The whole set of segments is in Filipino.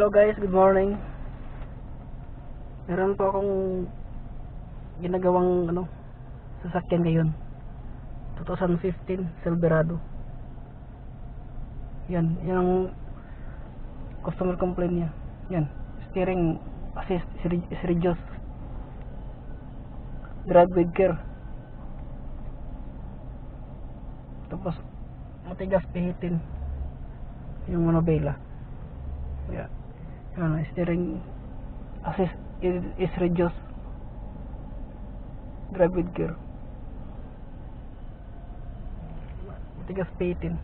Hello guys, good morning. Meron po akong ginagawang sasakyan ngayon. 2015 Silverado. Yan ang customer complaint niya. Yan, steering assist is reduced. Drive with care. Tapos matigas pihitin yung manobela. Yeah. Steering assist is reduced. Drive with care. Matigas pihitin.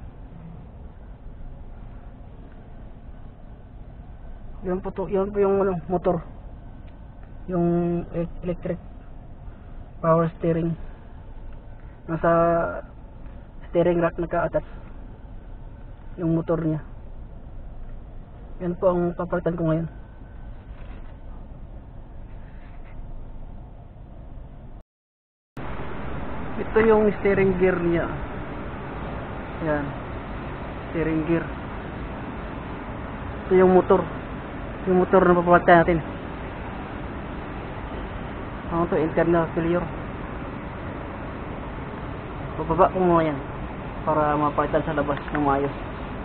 Yan po yung motor. Yung electric power steering. Nasa steering rack naka-attach yung motor niya. Yan po ang papalitan ko ngayon. Ito yung steering gear niya. Yan, steering gear. Ito yung motor na papalitan natin. Ano to, internal failure. Bababa ko muna yan para mapalitan sa labas ng maayos.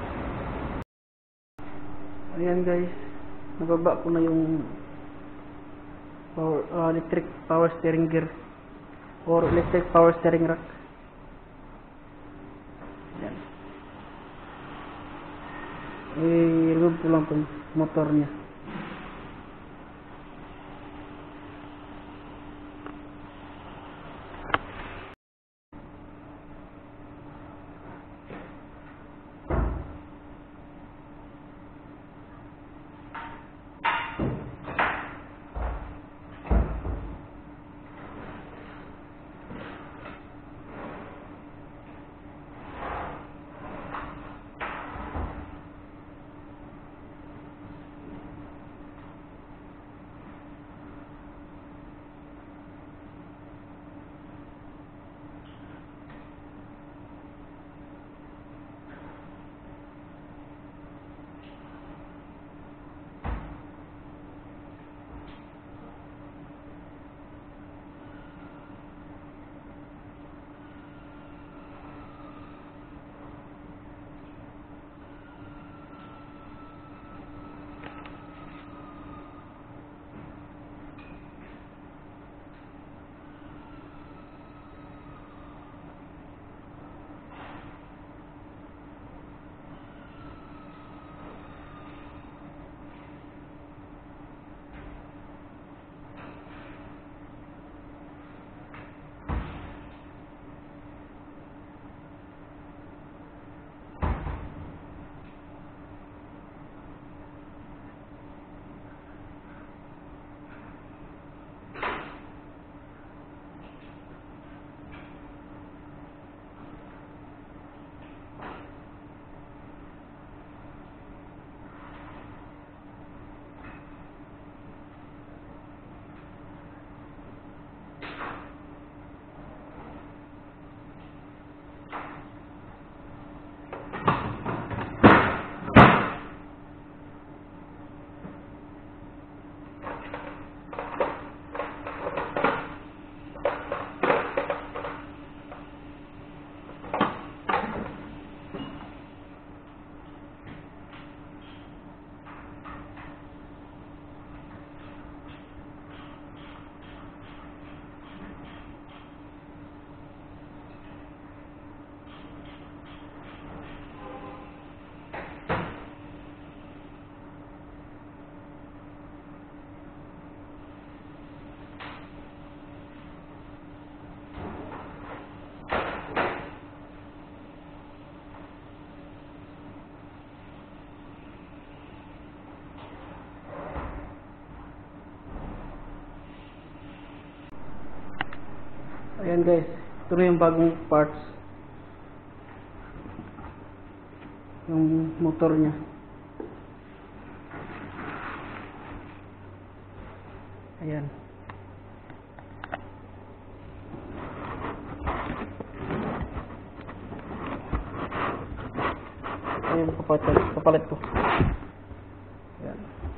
Ayan guys, nababa ko na yung electric power steering gear or electric power steering rack. Ayan. I-remove ko lang itong motor niya. Ayan guys, ito na yung bagong parts, yung motor nya. Ayan. Ayan, papalit ko. Ayan.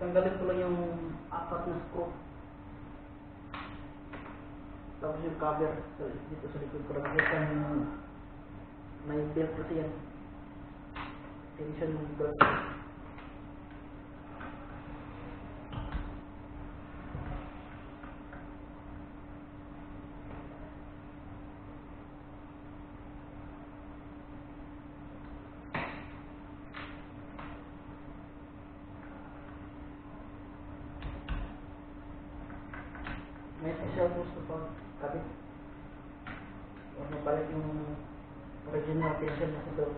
tanggalin ko lang yung 4 na screw. Tapos yung cover dito sa likod ko lang. May belt kasi yan. Tension belt. May special tools na pagkabit. Huwag mabalik yung original tension na sa belt.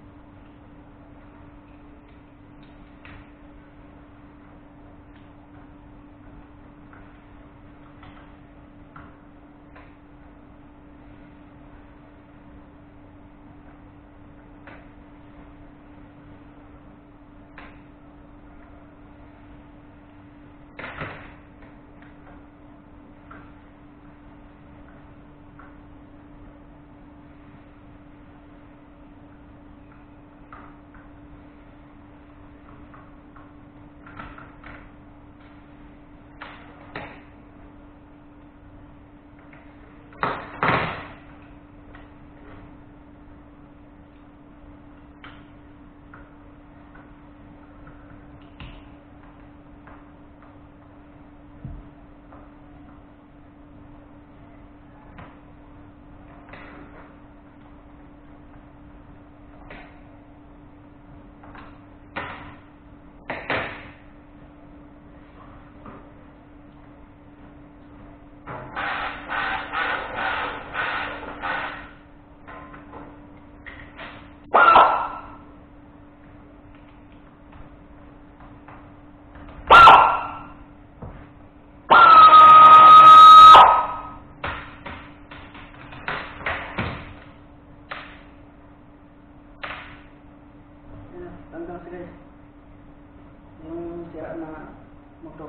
Tanggal sila yung sira na motor.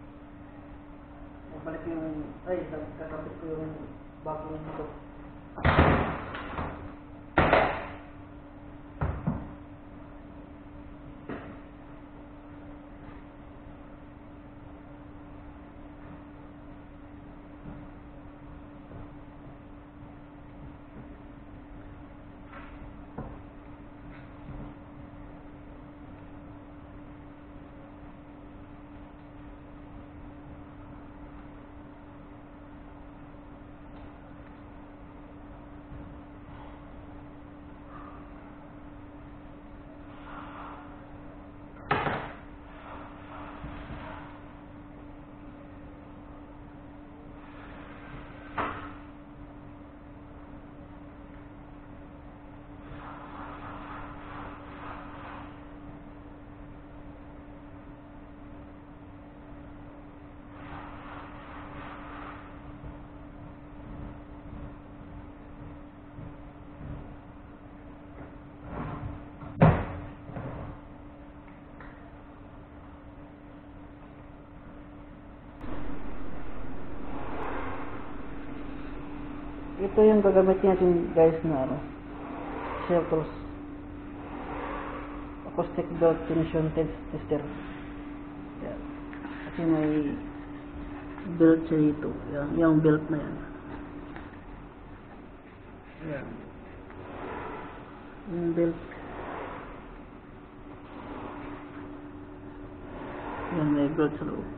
Balik yung kakapit ko yung bagong motor. Ito yung gagamit natin guys na shell tools, acoustic belt tension tester. Yan. Kasi may belt siya dito. Yung belt na yan. Yan. Yung belt. Yan, may belt sa loob.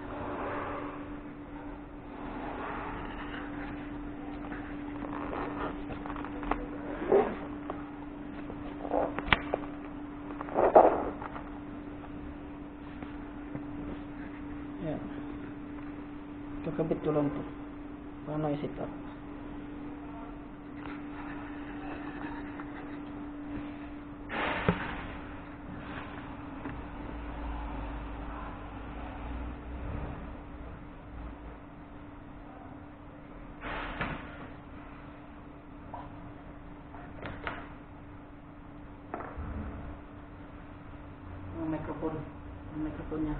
Yan. Kakabit ko lang ito. Paano i-set up? Ang microphone niya.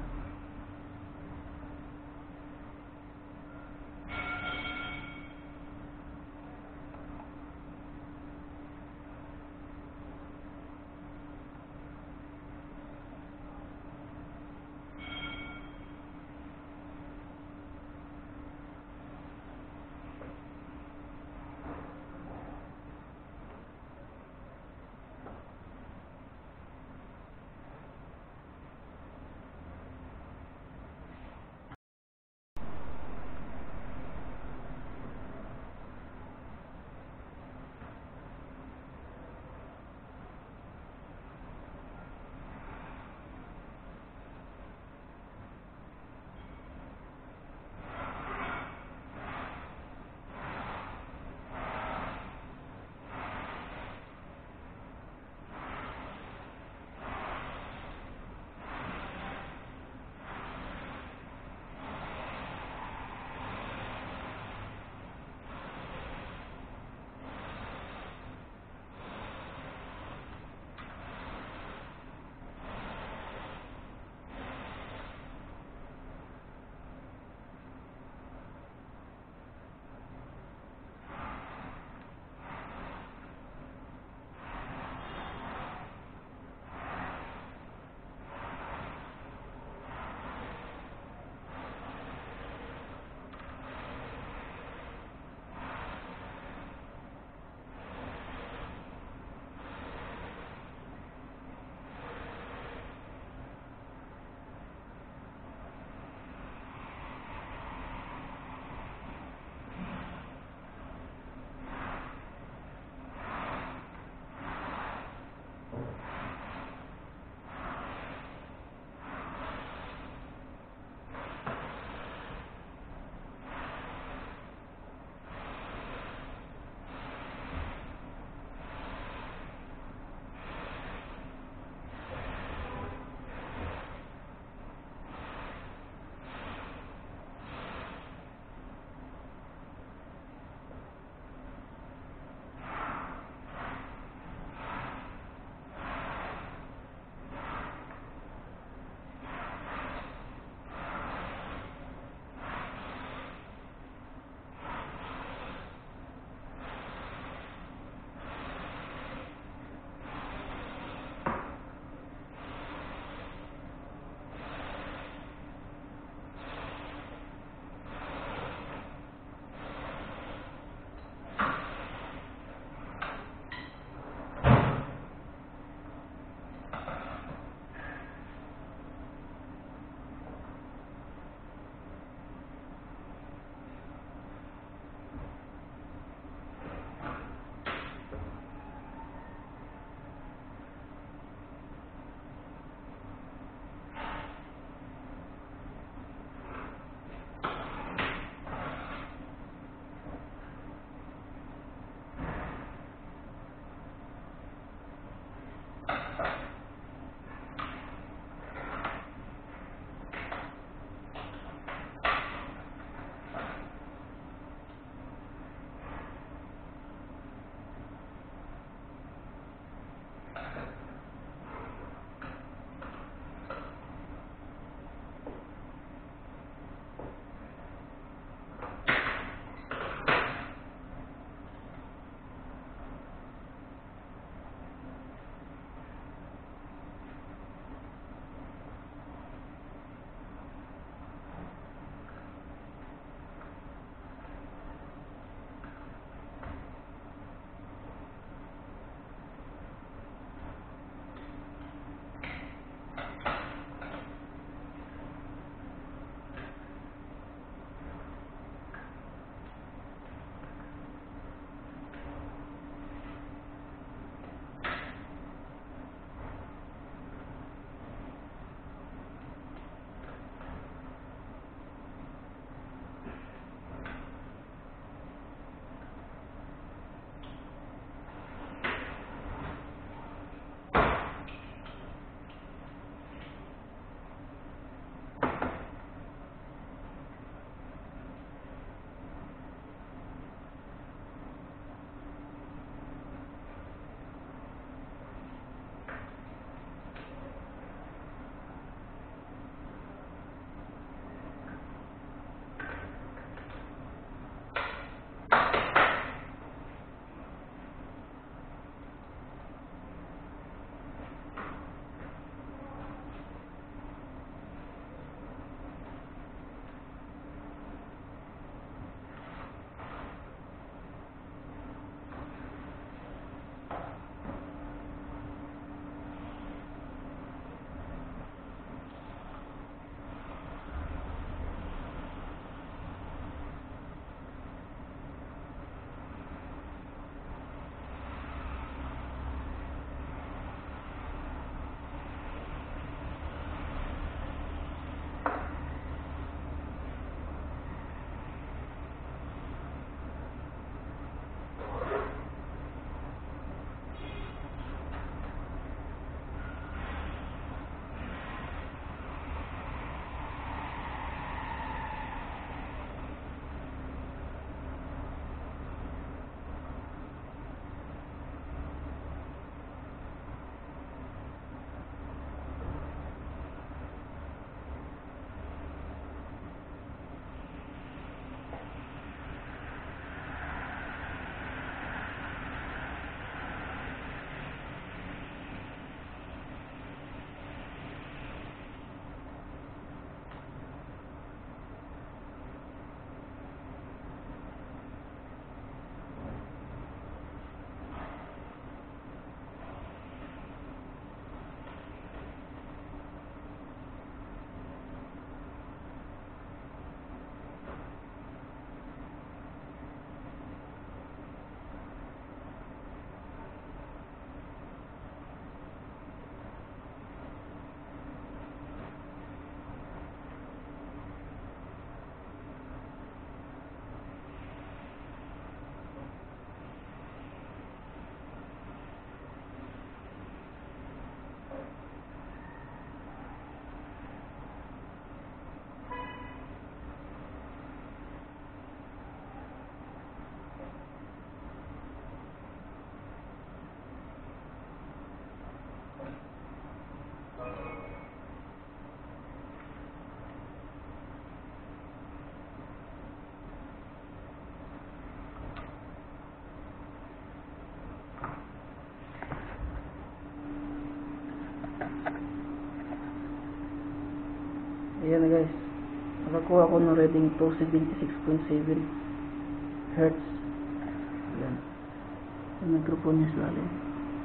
Nakuha ko ng reading 276.7 Hertz. Yan. Yung microphone niya sa lalim.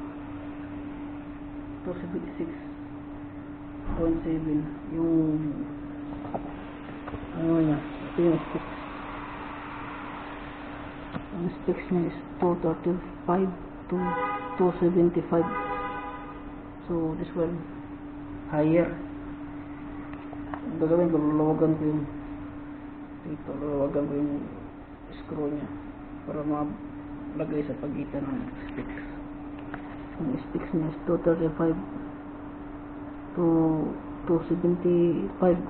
276.7. Yung ano niya. Ito yung specs. Ang specs niya is 235 to 275. So this one higher. Gagawin ko, lulawagan ko yung dito, lulawagan ko yung screw nya para malagay sa pagitan ng specs. Yung specs nya is 235 to 275.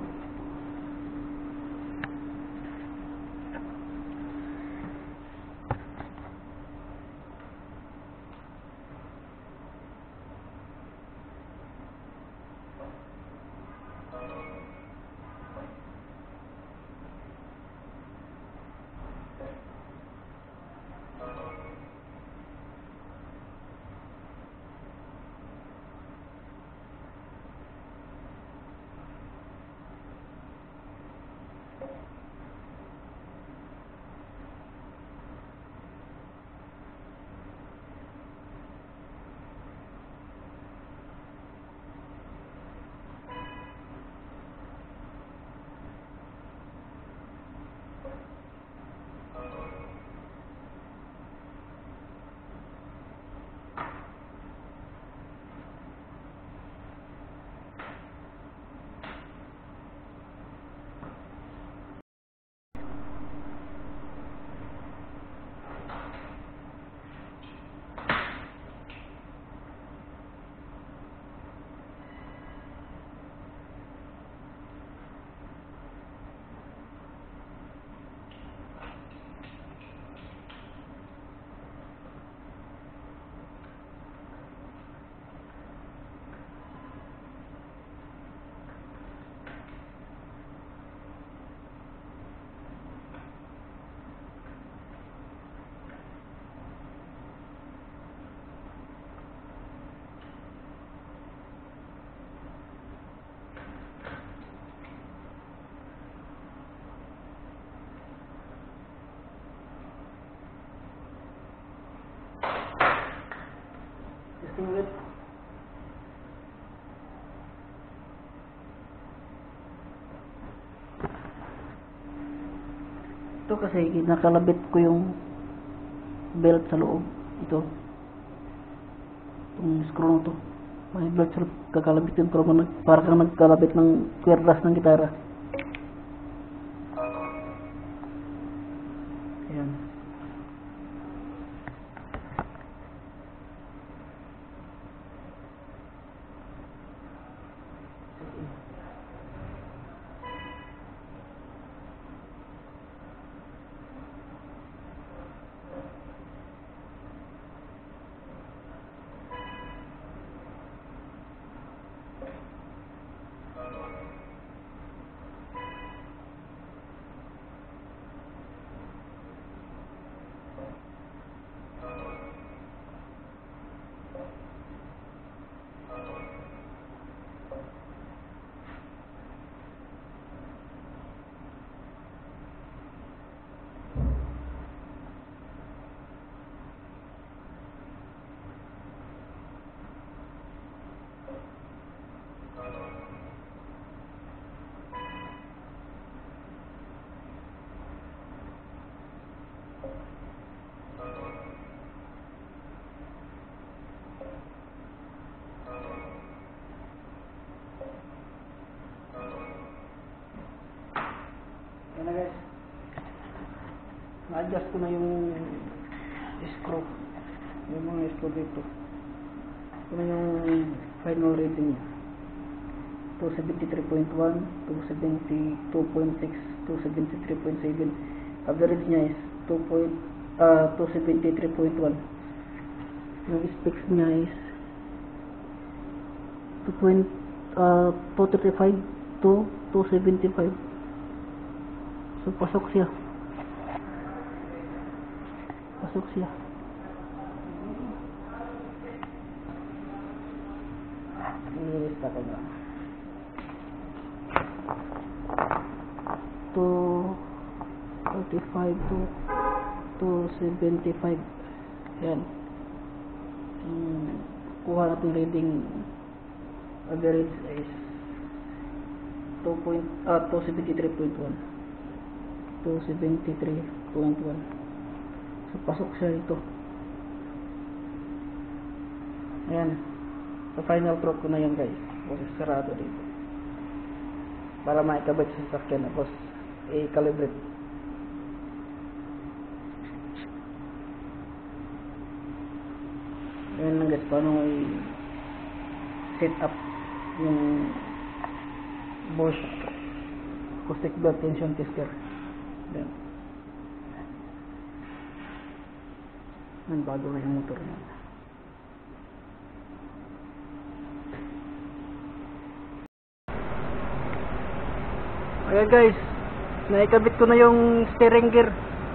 Ulit. Ito kasi nakalabit ko yung belt sa loob. Ito. Itong screw na to. May belt sa loob. Kakalabitin ko naman. Para kang nagkalabit ng kwerdas ng gitara. Ayan. Yan na guys. Na-adjust ko na yung screw. Yung mga screw dito. Ito na yung final reading niya. 273.1, 272.6, 273.7. Average niya is 273.1. Yung specs niya is 235 to 275. So pasok siya. Pasok siya. Nilista ko na. 245 to 275. Yan. Kuha natin reading average is 273.1. 273.1. So pasok siya ito. Ayan. So final prop ko na yan guys. Kasi sarado dito. Para maikabit sa sasakyan. Tapos i-calibrate. Ayan lang guys. Paano i-set up yung Bosch acoustic blood tension tester. Ayan. Ayan, bago na yung motor niya. Ayan guys, naikabit ko na yung steering gear,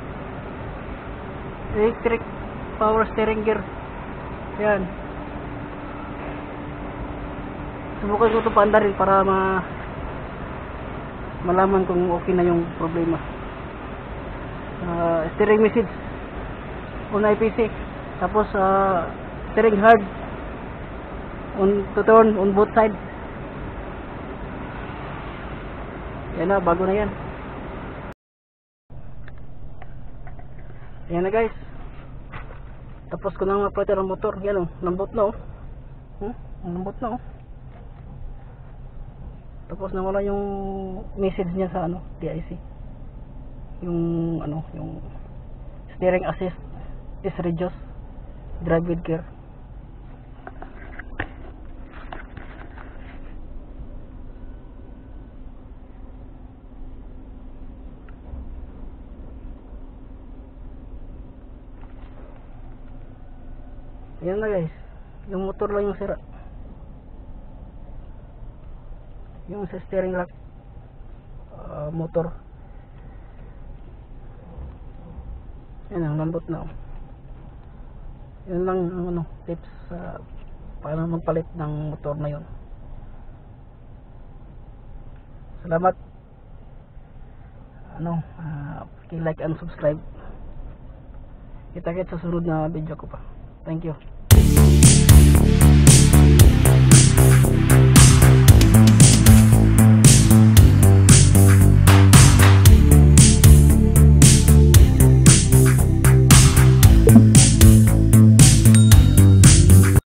electric power steering gear. Ayan, subukan ko ito paandarin para malaman kung okay na yung problema. Steering message on IPC, tapos steering hard on to turn on both sides. Yan na, bago na yan. Yan na guys. Tapos ko na ma-prepare ang motor. Yan o, lambot na o. Lambot na o. Tapos nawala yung message niya sa DIC. Yung yung steering assist is reduced. Drive with care. Ayan na guys, yung motor lang yung sira, yung sa steering lock motor. Yan ang lambot na. Yun lang ang tips paano magpalit ng motor na yun. Salamat. Like and subscribe. Kita-kits sa sunod na video ko pa. Thank you.